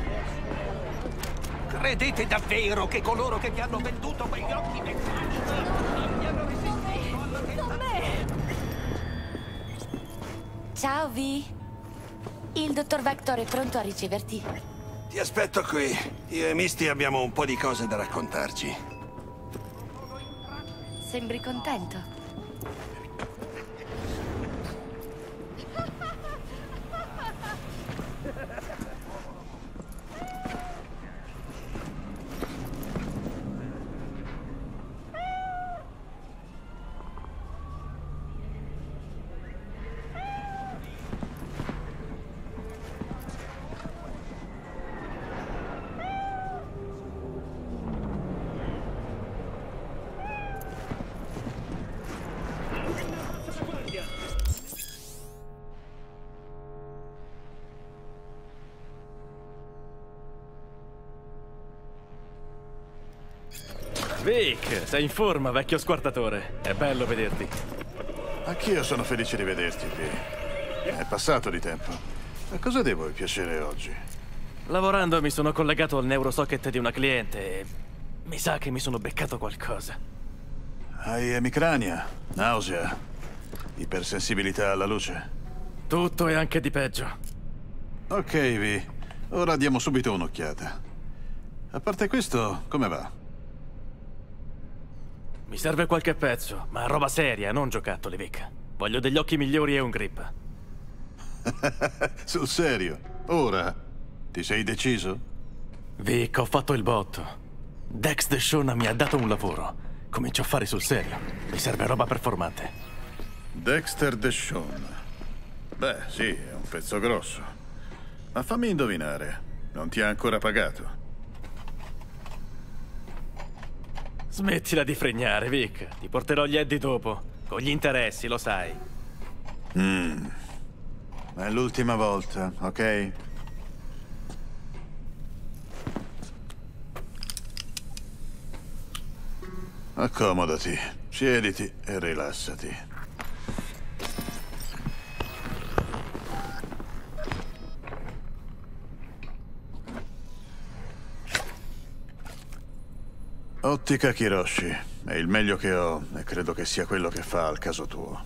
Credete davvero che coloro che vi hanno venduto quegli occhi meccanici abbiano resistito alla tentazione? Ciao, Vi. Il dottor Vector è pronto a riceverti. Ti aspetto qui. Io e Misty abbiamo un po' di cose da raccontarci. Sembri contento. Vic, sei in forma, vecchio squartatore. È bello vederti. Anch'io sono felice di vederti, Vi. È passato di tempo. A cosa devo il piacere oggi? Lavorando mi sono collegato al neurosocket di una cliente e mi sa che mi sono beccato qualcosa. Hai emicrania, nausea, ipersensibilità alla luce. Tutto e anche di peggio. Ok, Vi. Ora diamo subito un'occhiata. A parte questo, come va? Mi serve qualche pezzo, ma roba seria, non giocattoli, Vic. Voglio degli occhi migliori e un grip. Sul serio? Ora? Ti sei deciso? Vic, ho fatto il botto. Dex Deshawn mi ha dato un lavoro. Comincio a fare sul serio. Mi serve roba performante. Dexter Deshawn. Beh, sì, è un pezzo grosso. Ma fammi indovinare, non ti ha ancora pagato? Smettila di fregnare, Vic. Ti porterò gli Eddie dopo. Con gli interessi, lo sai. Mm. È l'ultima volta, ok? Accomodati, siediti e rilassati. Ottica Kiroshi. È il meglio che ho e credo che sia quello che fa al caso tuo.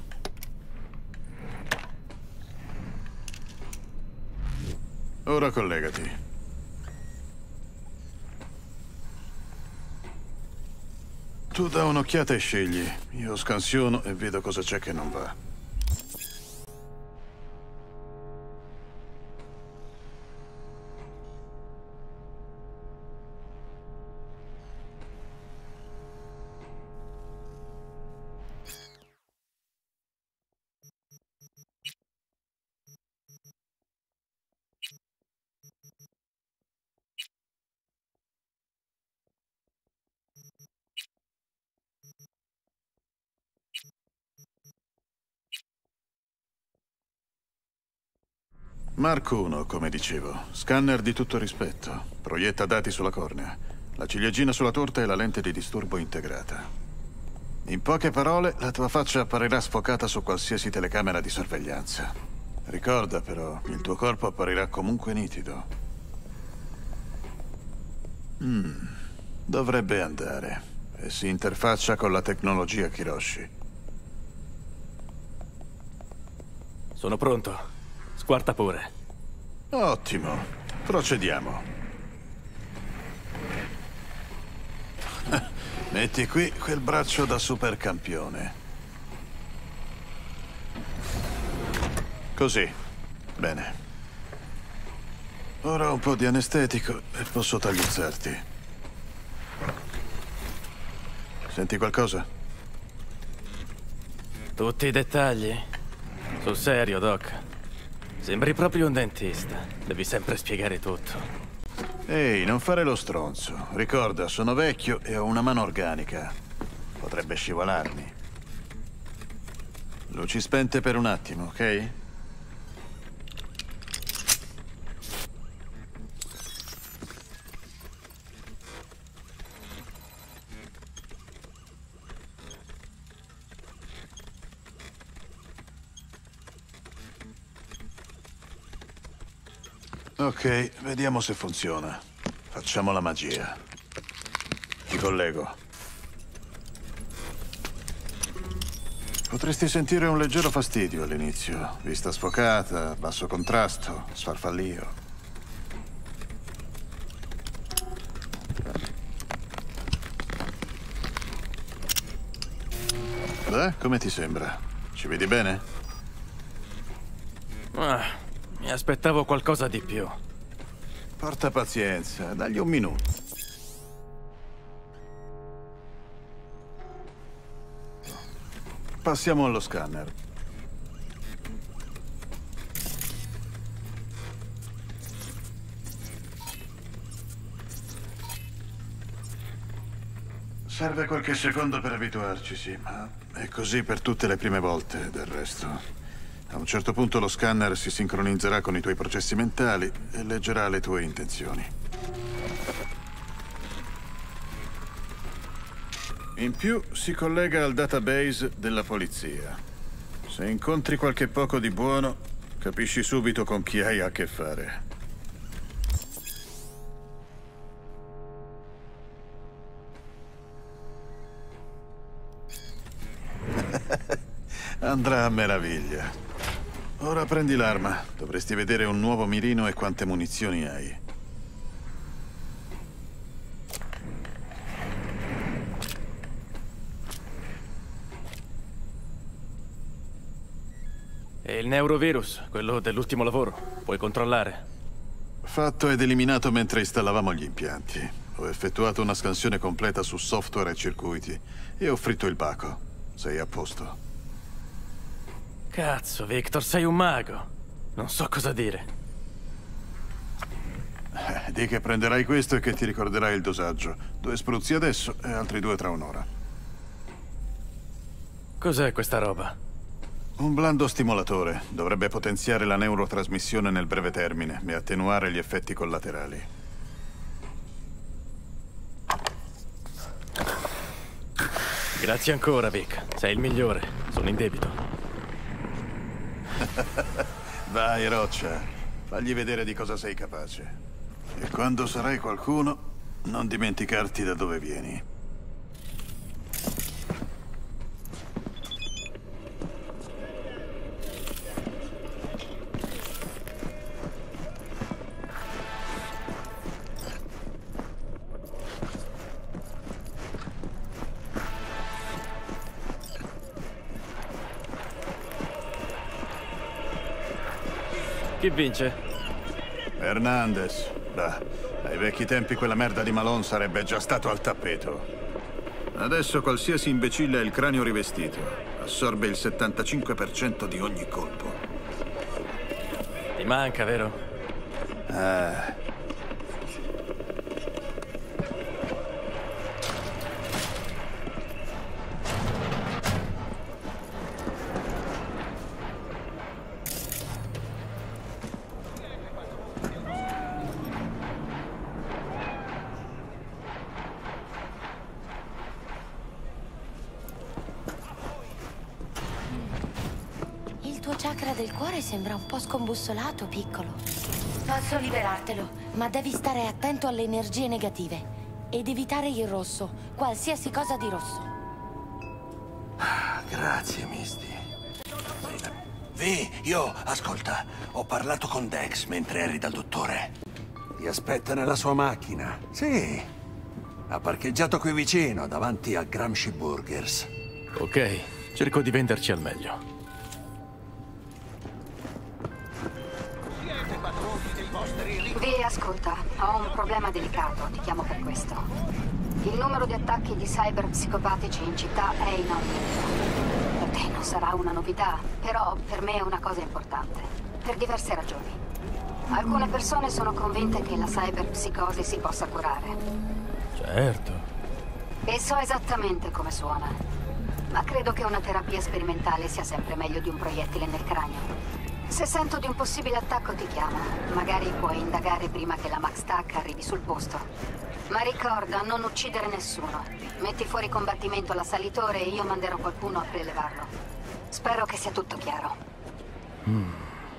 Ora collegati. Tu dà un'occhiata e scegli. Io scansiono e vedo cosa c'è che non va. Mark uno, come dicevo. Scanner di tutto rispetto. Proietta dati sulla cornea. La ciliegina sulla torta e la lente di disturbo integrata. In poche parole, la tua faccia apparirà sfocata su qualsiasi telecamera di sorveglianza. Ricorda però, il tuo corpo apparirà comunque nitido. Mm, dovrebbe andare. E si interfaccia con la tecnologia Kiroshi. Sono pronto. Squarta pure. Ottimo. Procediamo. Metti qui quel braccio da supercampione. Così. Bene. Ora un po' di anestetico e posso tagliuzzarti. Senti qualcosa? Tutti i dettagli? Sul serio, Doc. Sembri proprio un dentista. Devi sempre spiegare tutto. Ehi, non fare lo stronzo. Ricorda, sono vecchio e ho una mano organica. Potrebbe scivolarmi. Luci spente per un attimo, ok? Ok, vediamo se funziona. Facciamo la magia. Ti collego. Potresti sentire un leggero fastidio all'inizio. Vista sfocata, basso contrasto, sfarfallio. Beh, come ti sembra? Ci vedi bene? Ah. Mi aspettavo qualcosa di più. Porta pazienza, dagli un minuto. Passiamo allo scanner. Serve qualche secondo per abituarci, sì, ma è così per tutte le prime volte, del resto. A un certo punto lo scanner si sincronizzerà con i tuoi processi mentali e leggerà le tue intenzioni. In più si collega al database della polizia. Se incontri qualche poco di buono, capisci subito con chi hai a che fare. Andrà a meraviglia. Ora prendi l'arma. Dovresti vedere un nuovo mirino e quante munizioni hai. E il neurovirus, quello dell'ultimo lavoro, puoi controllare? Fatto ed eliminato mentre installavamo gli impianti. Ho effettuato una scansione completa su software e circuiti e ho fritto il baco. Sei a posto. Cazzo, Victor, sei un mago. Non so cosa dire. Eh, di che prenderai questo e che ti ricorderai il dosaggio. Due spruzzi adesso e altri due tra un'ora. Cos'è questa roba? Un blando stimolatore. Dovrebbe potenziare la neurotrasmissione nel breve termine e attenuare gli effetti collaterali. Grazie ancora, Vic. Sei il migliore. Sono in debito. Vai, roccia. Fagli vedere di cosa sei capace. E quando sarai qualcuno, non dimenticarti da dove vieni. Chi vince? Hernandez. Beh, ai vecchi tempi quella merda di Malone sarebbe già stato al tappeto. Adesso qualsiasi imbecille ha il cranio rivestito. Assorbe il settantacinque per cento di ogni colpo. Ti manca, vero? Ah. tuo chakra del cuore sembra un po' scombussolato, piccolo. Posso liberartelo, ma devi stare attento alle energie negative ed evitare il rosso, qualsiasi cosa di rosso. Grazie, Misty. Vi, io, ascolta, ho parlato con Dex mentre eri dal dottore. Ti aspetta nella sua macchina. Sì, ha parcheggiato qui vicino, davanti a Gramsci Burgers. Ok, cerco di venderci al meglio. Vi, ascolta, ho un problema delicato, ti chiamo per questo. Il numero di attacchi di cyberpsicopatici in città è in aumento. Per te non sarà una novità, però per me è una cosa importante, per diverse ragioni. Alcune persone sono convinte che la cyberpsicosi si possa curare. Certo. E so esattamente come suona, ma credo che una terapia sperimentale sia sempre meglio di un proiettile nel cranio. Se sento di un possibile attacco ti chiamo. Magari puoi indagare prima che la Max Tac arrivi sul posto. Ma ricorda, non uccidere nessuno. Metti fuori combattimento l'assalitore e io manderò qualcuno a prelevarlo. Spero che sia tutto chiaro. Mm.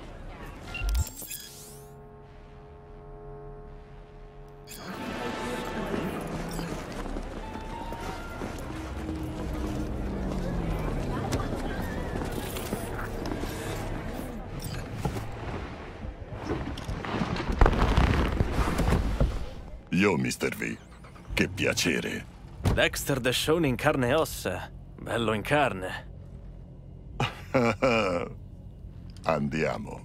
Io, mister V. Che piacere. Dexter Deshawn in carne e ossa. Bello in carne. Andiamo.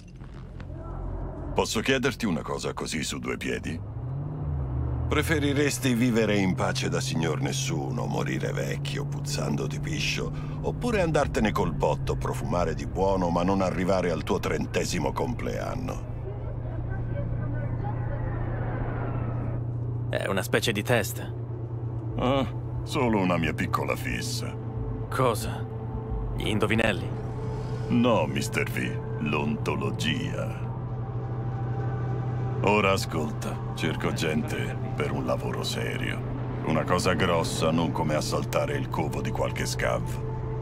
Posso chiederti una cosa così su due piedi? Preferiresti vivere in pace da signor nessuno, morire vecchio, puzzando di piscio, oppure andartene col botto, profumare di buono, ma non arrivare al tuo trentesimo compleanno? È una specie di test. Ah, solo una mia piccola fissa. Cosa? Gli indovinelli? No, mister V, l'ontologia. Ora ascolta, cerco gente per un lavoro serio. Una cosa grossa, non come assaltare il covo di qualche scav.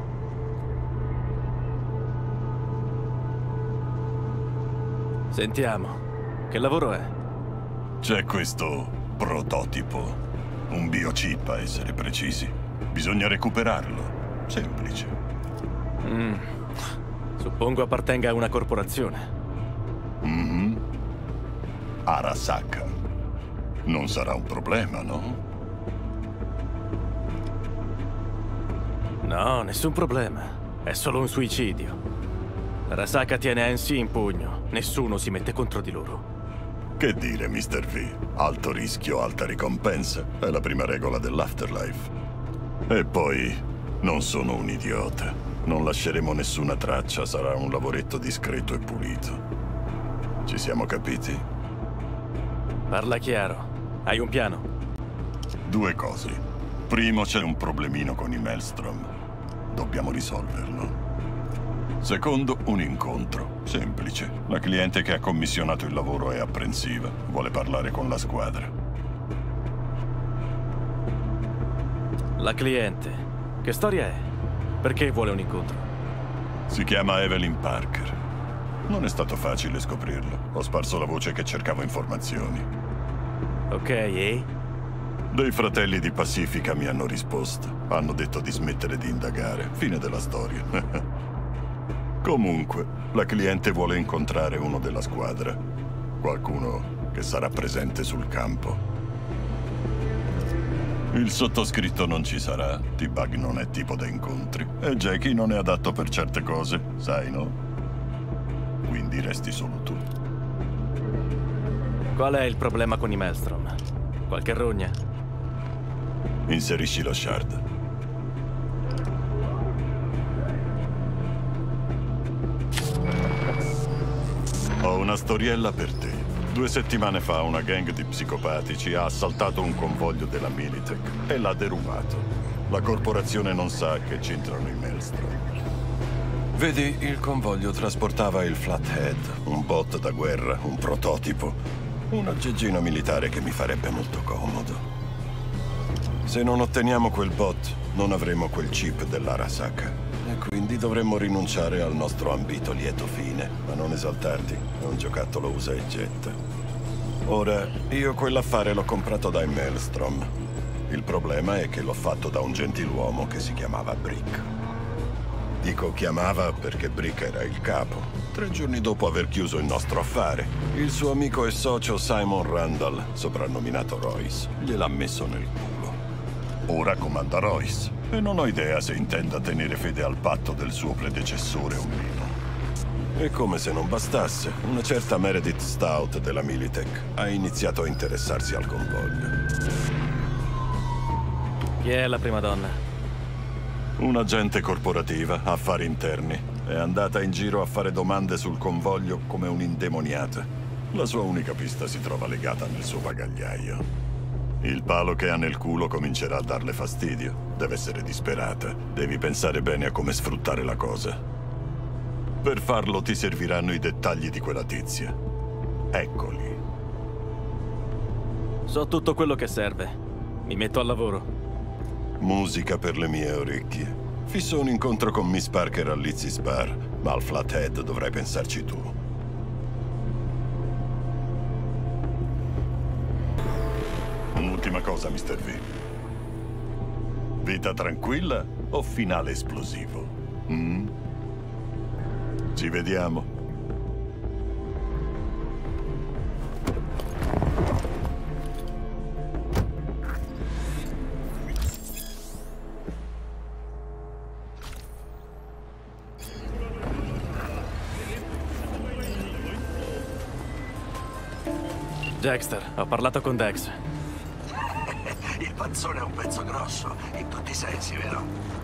Sentiamo, che lavoro è? C'è questo prototipo, un biochip a essere precisi. Bisogna recuperarlo, semplice. Mm. Suppongo appartenga a una corporazione. Mm-hmm. Arasaka. Non sarà un problema, no? No, nessun problema. È solo un suicidio. Arasaka tiene A N C in pugno. Nessuno si mette contro di loro. Che dire, mister V? Alto rischio, alta ricompensa. È la prima regola dell'Afterlife. E poi, non sono un idiota. Non lasceremo nessuna traccia, sarà un lavoretto discreto e pulito. Ci siamo capiti? Parla chiaro. Hai un piano? Due cose. Primo, c'è un problemino con i Maelstrom. Dobbiamo risolverlo. Secondo, un incontro. Semplice. La cliente che ha commissionato il lavoro è apprensiva. Vuole parlare con la squadra. La cliente. Che storia è? Perché vuole un incontro? Si chiama Evelyn Parker. Non è stato facile scoprirlo. Ho sparso la voce che cercavo informazioni. Ok, e? Dei fratelli di Pacifica mi hanno risposto. Hanno detto di smettere di indagare. Fine della storia. Comunque, la cliente vuole incontrare uno della squadra. Qualcuno che sarà presente sul campo. Il sottoscritto non ci sarà. T-Bug non è tipo da incontri. E Jackie non è adatto per certe cose, sai, no? Quindi resti solo tu. Qual è il problema con i Maelstrom? Qualche rogna? Inserisci lo shard. Ho una storiella per te. Due settimane fa una gang di psicopatici ha assaltato un convoglio della Militech e l'ha derubato. La corporazione non sa che c'entrano i Maelstrom. Vedi, il convoglio trasportava il Flathead, un bot da guerra, un prototipo. Un aggeggino militare che mi farebbe molto comodo. Se non otteniamo quel bot, non avremo quel chip dell'Arasaka. E quindi dovremmo rinunciare al nostro ambito lieto fine. Ma non esaltarti, è un giocattolo usa e getta. Ora, io quell'affare l'ho comprato dai Maelstrom. Il problema è che l'ho fatto da un gentiluomo che si chiamava Brick. Dico chiamava perché Brick era il capo. Tre giorni dopo aver chiuso il nostro affare, il suo amico e socio Simon Randall, soprannominato Royce, gliel'ha messo nel culo. Ora comanda Royce e non ho idea se intenda tenere fede al patto del suo predecessore o meno. E come se non bastasse, una certa Meredith Stout della Militech ha iniziato a interessarsi al convoglio. Chi è la prima donna? Un'agente corporativa, affari interni. È andata in giro a fare domande sul convoglio come un'indemoniata. La sua unica pista si trova legata nel suo bagagliaio. Il palo che ha nel culo comincerà a darle fastidio. Deve essere disperata. Devi pensare bene a come sfruttare la cosa. Per farlo ti serviranno i dettagli di quella tizia. Eccoli. So tutto quello che serve. Mi metto al lavoro. Musica per le mie orecchie. Fisso un incontro con Miss Parker al Lizzie's Bar, ma al Flathead dovrai pensarci tu. Un'ultima cosa, mister V. Vita tranquilla o finale esplosivo? Mm? Ci vediamo. Dexter, ho parlato con Dex. Il panzone è un pezzo grosso, in tutti i sensi, vero?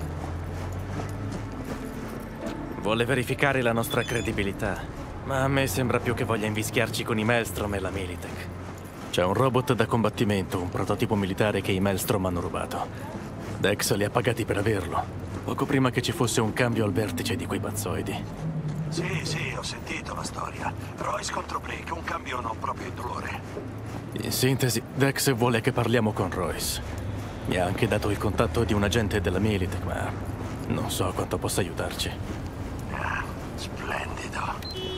Vuole verificare la nostra credibilità, ma a me sembra più che voglia invischiarci con i Maelstrom e la Militech. C'è un robot da combattimento, un prototipo militare che i Maelstrom hanno rubato. Dex li ha pagati per averlo, poco prima che ci fosse un cambio al vertice di quei pazzoidi. Sì, sì, ho sentito la storia. Royce contro Brick, un cambio non proprio indolore. In sintesi, Dex vuole che parliamo con Royce. Mi ha anche dato il contatto di un agente della Militech, ma non so quanto possa aiutarci. Ah, splendido.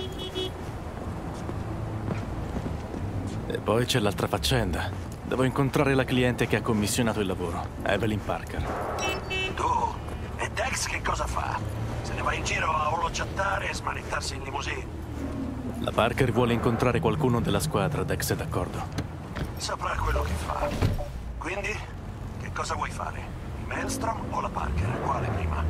E poi c'è l'altra faccenda. Devo incontrare la cliente che ha commissionato il lavoro, Evelyn Parker. Tu? E Dex che cosa fa? Se ne va in giro a olochattare e smanettarsi in limousine? La Parker vuole incontrare qualcuno della squadra, Dex è d'accordo. Saprà quello che fa. Quindi, che cosa vuoi fare? I Maelstrom o la Parker? Quale prima?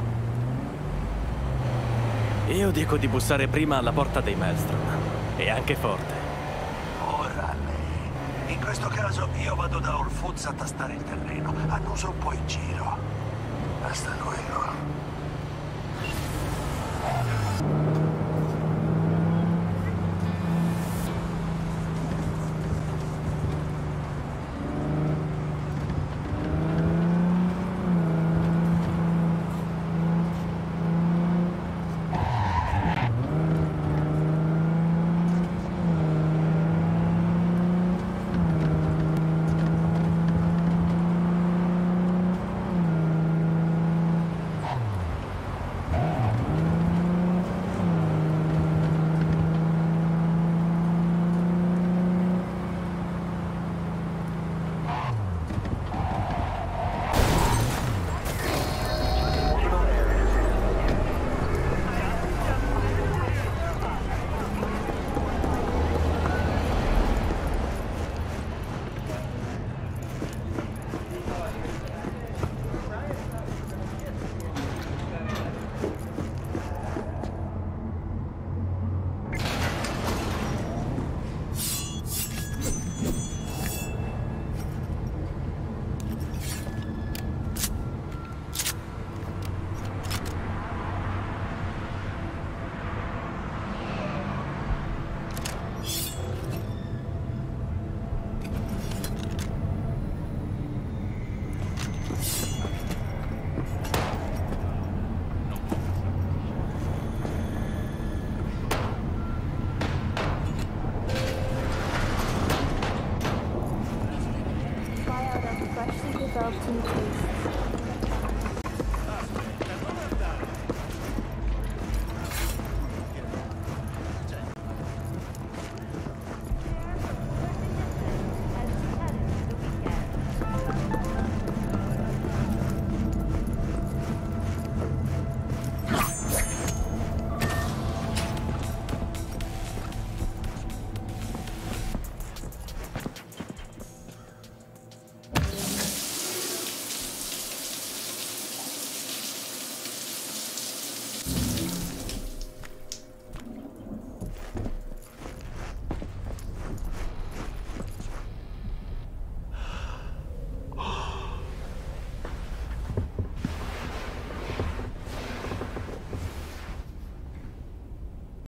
Io dico di bussare prima alla porta dei Maelstrom. E anche forte. Ora lei. In questo caso io vado da All Foods a tastare il terreno. Annuso un po' in giro. Basta quello.